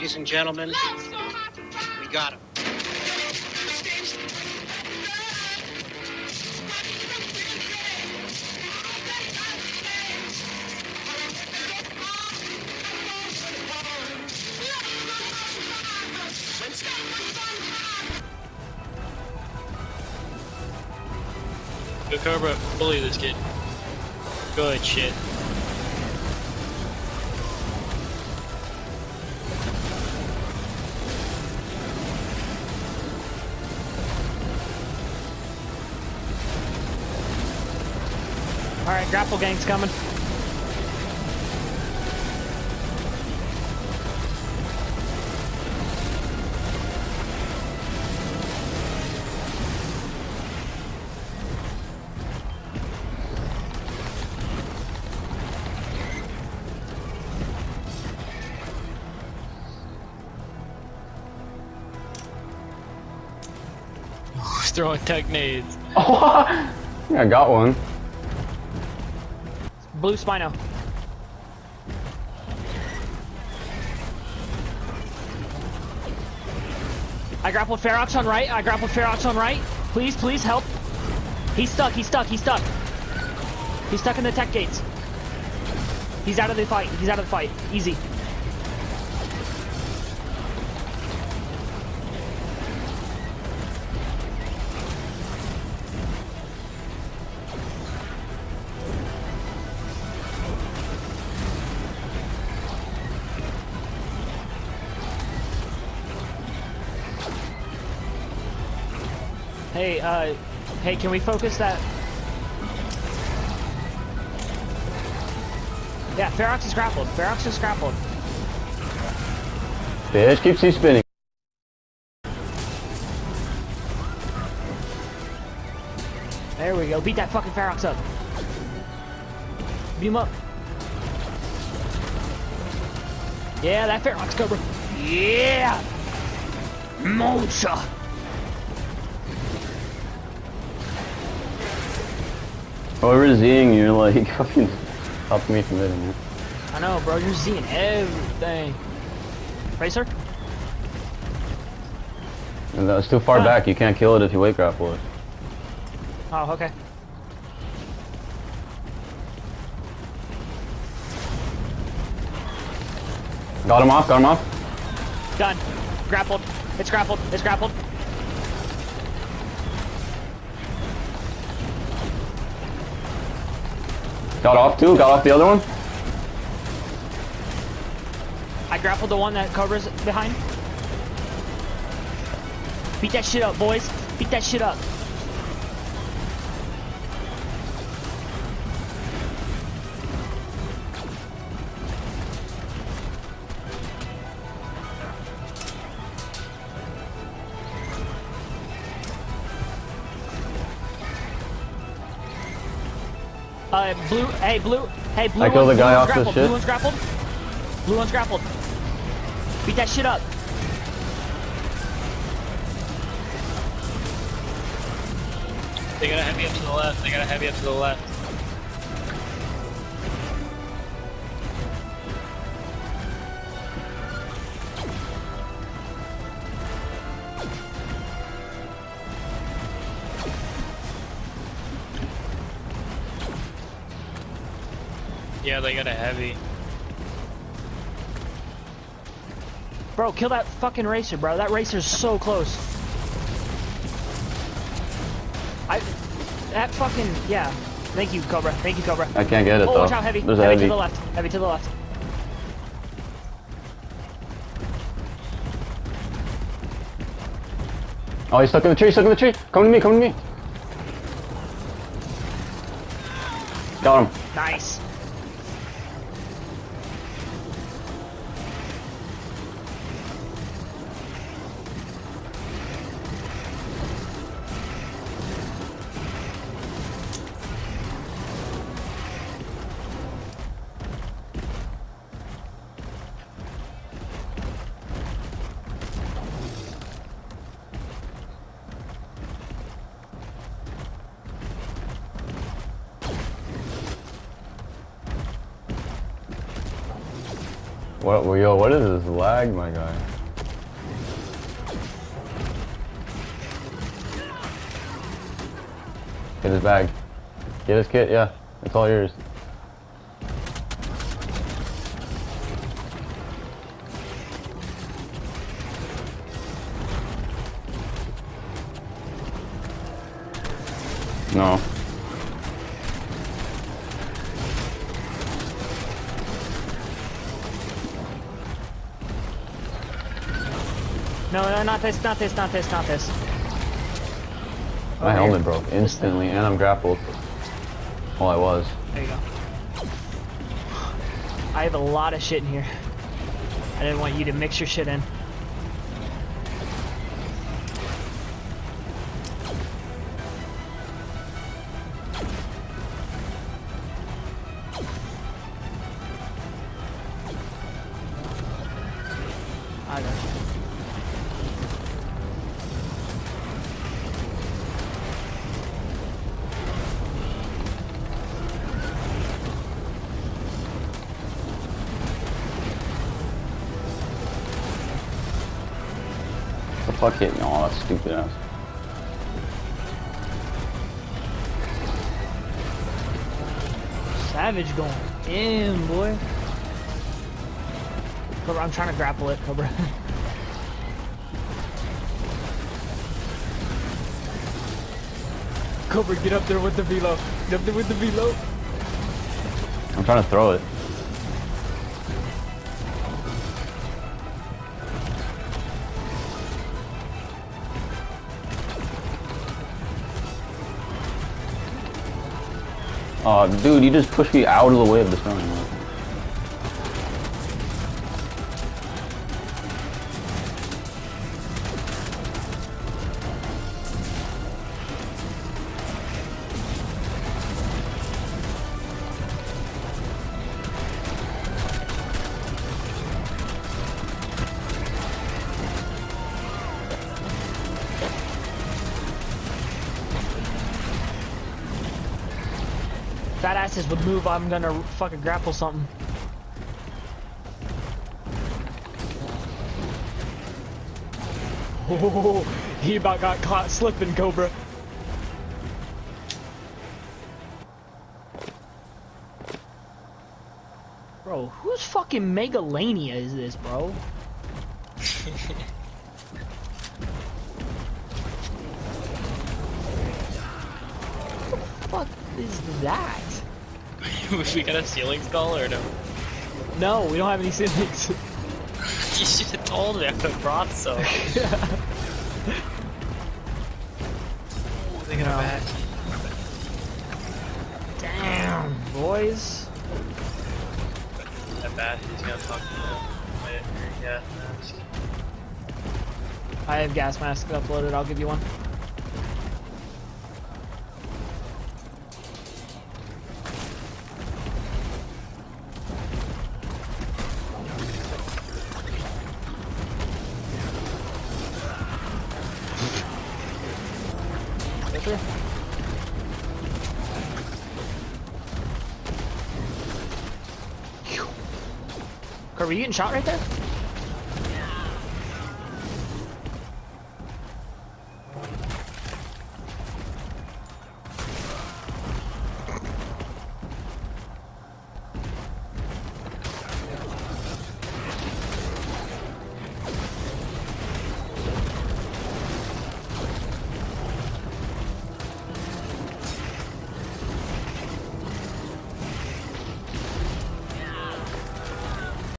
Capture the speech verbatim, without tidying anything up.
Ladies and gentlemen, we got him. Go Cobra, bully this kid. Good shit. Alright, grapple gang's coming. Who's throwing tech nades? Oh, yeah, I got one. Blue Spino. I grappled Ferox on right. I grappled Ferox on right. Please, please help. He's stuck. He's stuck. He's stuck. He's stuck in the tech gates. He's out of the fight. He's out of the fight. Easy. Hey, uh, hey, can we focus that? Yeah, Ferox is grappled. Ferox is grappled. Bitch, keeps he spinning. There we go. Beat that fucking Ferox up. Beat him up. Yeah, that Ferox Cobra. Yeah! Mocha! Oh, we're Zing, you're like fucking helping me from it, man. I know, bro. You're seeing everything. Racer? And that's too far Huh. back. You can't kill it if you weight grapple it. Oh, okay. Got him off. Got him off. Done. Grappled. It's grappled. It's grappled. Got off too. Got off the other one. I grappled the one that Cobra's behind. Beat that shit up, boys. Beat that shit up. Uh, blue, hey, blue, hey, blue. I killed one, the guy blue off one's this grappled, shit. Blue one's grappled. Blue one's grappled. Beat that shit up. They got a heavy up to the left. They got a heavy up to the left. Yeah, they got a heavy. Bro, kill that fucking racer, bro. That racer's so close. I, that fucking, yeah. Thank you, Cobra. Thank you, Cobra. I can't get it Oh, though. watch out, heavy. There's a Heavy heavy. to the left. Heavy to the left. Oh, he's stuck in the tree. Stuck in the tree. Come to me. Come to me. Got him. Nice. What? Well, yo, what is this lag, my guy? Get his bag. Get his kit. Yeah, it's all yours. No. No, no, not this, not this, not this, not this. My Over helmet here. broke instantly, and I'm grappled. Well, I was. There you go. I have a lot of shit in here. I didn't want you to mix your shit in. I got you. The fuck hit me? Oh, that's stupid ass. Savage going in, boy. Cobra, I'm trying to grapple it, Cobra. Cobra, get up there with the velo. Get up there with the velo. I'm trying to throw it. Oh, dude, you just pushed me out of the way of the stone. Fat asses would move, I'm gonna fucking grapple something. Oh, he about got caught slipping, Cobra. Bro, whose fucking Megalania is this, bro? What is that? We got a ceiling skull or no? No, we don't have any ceilings. You should have told me. I would have brought some. They got No. a bad. Damn, boys. That bad. He's gonna talk to my gas mask. I have gas mask uploaded, I'll give you one. Sure. Kirby, you getting shot right there?